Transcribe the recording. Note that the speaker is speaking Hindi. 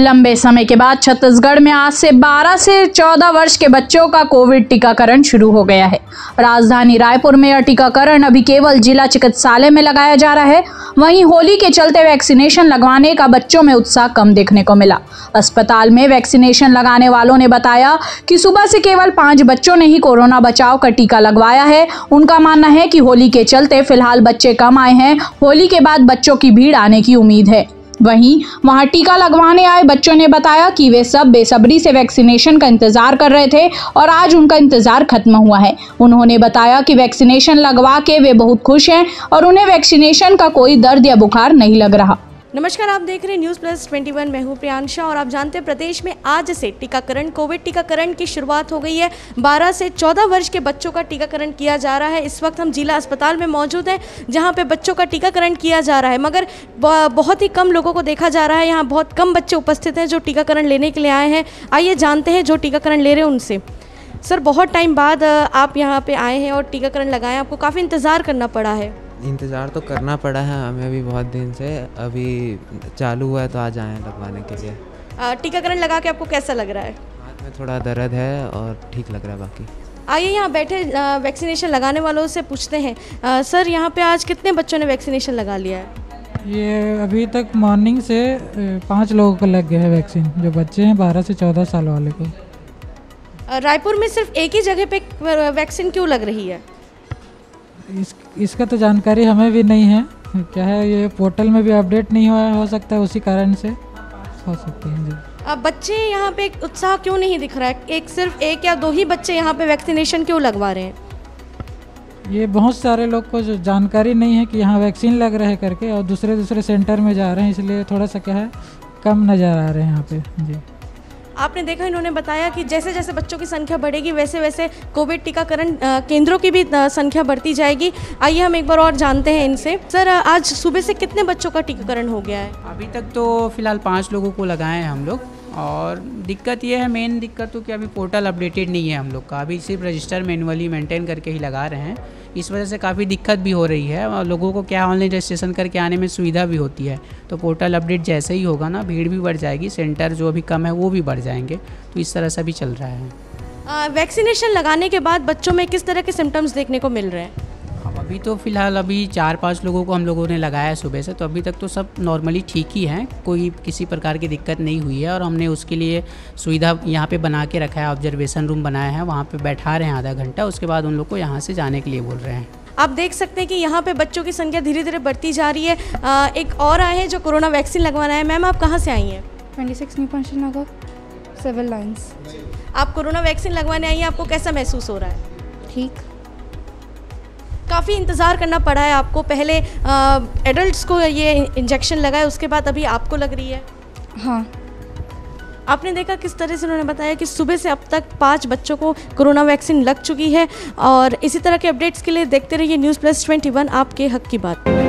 लंबे समय के बाद छत्तीसगढ़ में आज से 12 से 14 वर्ष के बच्चों का कोविड टीकाकरण शुरू हो गया है। राजधानी रायपुर में यह टीकाकरण अभी केवल जिला चिकित्सालय में लगाया जा रहा है। वहीं होली के चलते वैक्सीनेशन लगवाने का बच्चों में उत्साह कम देखने को मिला। अस्पताल में वैक्सीनेशन लगाने वालों ने बताया कि सुबह से केवल 5 बच्चों ने ही कोरोना बचाव का टीका लगवाया है। उनका मानना है कि होली के चलते फिलहाल बच्चे कम आए हैं। होली के बाद बच्चों की भीड़ आने की उम्मीद है। वहीं वहां टीका लगवाने आए बच्चों ने बताया कि वे सब बेसब्री से वैक्सीनेशन का इंतजार कर रहे थे और आज उनका इंतजार खत्म हुआ है। उन्होंने बताया कि वैक्सीनेशन लगवा के वे बहुत खुश हैं और उन्हें वैक्सीनेशन का कोई दर्द या बुखार नहीं लग रहा। नमस्कार, आप देख रहे हैं न्यूज़ प्लस 21। मैं हूं प्रियांशा और आप जानते हैं प्रदेश में आज से कोविड टीकाकरण की शुरुआत हो गई है। 12 से 14 वर्ष के बच्चों का टीकाकरण किया जा रहा है। इस वक्त हम जिला अस्पताल में मौजूद हैं जहां पे बच्चों का टीकाकरण किया जा रहा है, मगर बहुत ही कम लोगों को देखा जा रहा है। यहाँ बहुत कम बच्चे उपस्थित हैं जो टीकाकरण लेने के लिए आए हैं। आइए जानते हैं जो टीकाकरण ले रहे हैं उनसे। सर, बहुत टाइम बाद आप यहाँ पर आए हैं और टीकाकरण लगाए, आपको काफ़ी इंतज़ार करना पड़ा है। इंतज़ार तो करना पड़ा है हमें भी बहुत दिन से, अभी चालू हुआ है तो आज आए हैं लगवाने के लिए। टीकाकरण लगा के आपको कैसा लग रहा है? हाथ में थोड़ा दर्द है और ठीक लग रहा है बाकी। आइए यहाँ बैठे वैक्सीनेशन लगाने वालों से पूछते हैं। सर, यहाँ पे आज कितने बच्चों ने वैक्सीनेशन लगा लिया है? ये अभी तक मॉर्निंग से 5 लोगों को लग गया है वैक्सीन, जो बच्चे हैं 12 से 14 साल वाले को। रायपुर में सिर्फ एक ही जगह पे वैक्सीन क्यों लग रही है? इसका तो जानकारी हमें भी नहीं है। क्या है, ये पोर्टल में भी अपडेट नहीं हुआ हो सकता है, उसी कारण से हो सकती है जी। अब बच्चे यहाँ पे उत्साह क्यों नहीं दिख रहा है? सिर्फ एक या 2 ही बच्चे यहाँ पे वैक्सीनेशन क्यों लगवा रहे हैं? ये बहुत सारे लोग को जो जानकारी नहीं है कि यहाँ वैक्सीन लग रहा है करके, और दूसरे सेंटर में जा रहे हैं, इसलिए थोड़ा सा क्या है कम नज़र आ रहे हैं यहाँ पे जी। आपने देखा, इन्होंने बताया कि जैसे जैसे बच्चों की संख्या बढ़ेगी वैसे वैसे कोविड टीकाकरण केंद्रों की भी संख्या बढ़ती जाएगी। आइए हम एक बार और जानते हैं इनसे। सर, आज सुबह से कितने बच्चों का टीकाकरण हो गया है? अभी तक तो फिलहाल 5 लोगों को लगाए हैं हम लोग, और दिक्कत ये है, मेन दिक्कत तो कि अभी पोर्टल अपडेटेड नहीं है हम लोग का। अभी सिर्फ रजिस्टर मैनुअली मेंटेन करके ही लगा रहे हैं। इस वजह से काफ़ी दिक्कत भी हो रही है और लोगों को क्या ऑनलाइन रजिस्ट्रेशन करके आने में सुविधा भी होती है। तो पोर्टल अपडेट जैसे ही होगा ना, भीड़ भी बढ़ जाएगी, सेंटर जो अभी कम है वो भी बढ़ जाएंगे। तो इस तरह से भी चल रहा है। वैक्सीनेशन लगाने के बाद बच्चों में किस तरह के सिम्टम्स देखने को मिल रहे हैं? अभी तो फ़िलहाल अभी 4-5 लोगों को हम लोगों ने लगाया है सुबह से, तो अभी तक तो सब नॉर्मली ठीक ही हैं, कोई किसी प्रकार की दिक्कत नहीं हुई है। और हमने उसके लिए सुविधा यहाँ पे बना के रखा है, ऑब्जर्वेशन रूम बनाया है, वहाँ पे बैठा रहे हैं आधा घंटा, उसके बाद उन लोग को यहाँ से जाने के लिए बोल रहे हैं। आप देख सकते हैं कि यहाँ पे बच्चों की संख्या धीरे धीरे बढ़ती जा रही है। एक और आए हैं जो कोरोना वैक्सीन लगवाना है। मैम, आप कहाँ से आई हैं? 26 new Panchal Nagar, civil lines. आप कोरोना वैक्सीन लगवाने आई हैं, आपको कैसा महसूस हो रहा है? ठीक। काफ़ी इंतज़ार करना पड़ा है आपको। पहले एडल्ट्स को ये इंजेक्शन लगाए, उसके बाद अभी आपको लग रही है। हाँ। आपने देखा किस तरह से उन्होंने बताया कि सुबह से अब तक 5 बच्चों को कोरोना वैक्सीन लग चुकी है। और इसी तरह के अपडेट्स के लिए देखते रहिए न्यूज़ प्लस 21, आपके हक की बात।